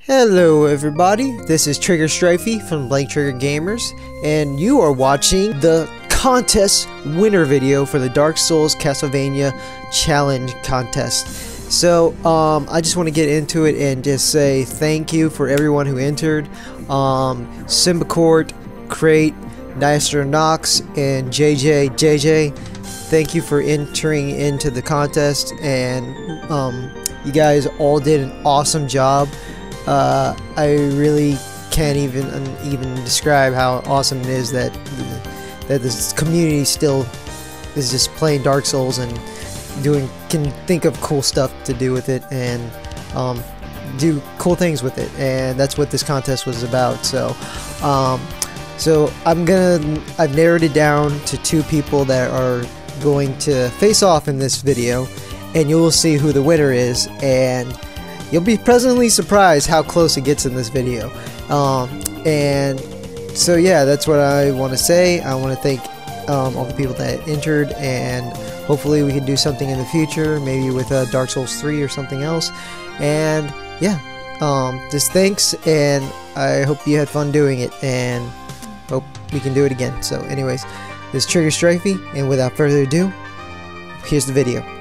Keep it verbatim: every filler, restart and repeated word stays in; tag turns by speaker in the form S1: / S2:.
S1: Hello everybody, this is Trigger Strifey from BlankTriggerGamers, and you are watching the contest winner video for the Dark Souls Castlevania Challenge contest. So, um, I just want to get into it and just say thank you for everyone who entered. Um, Symbicort, Crate, Nayastra Knox, and J J J J. Thank you for entering into the contest, and um, you guys all did an awesome job. Uh, I really can't even even describe how awesome it is that that this community still is just playing Dark Souls and doing can think of cool stuff to do with it and um, do cool things with it, and that's what this contest was about. So, um, so I'm gonna I've narrowed it down to two people that are going to face off in this video, and you will see who the winner is, and you'll be pleasantly surprised how close it gets in this video. Um, and so yeah, that's what I want to say. I want to thank um, all the people that entered, and hopefully we can do something in the future, maybe with uh, Dark Souls three or something else. And yeah, um, just thanks, and I hope you had fun doing it, and hope we can do it again. So anyways, this is Trigger Strifey, and without further ado, here's the video.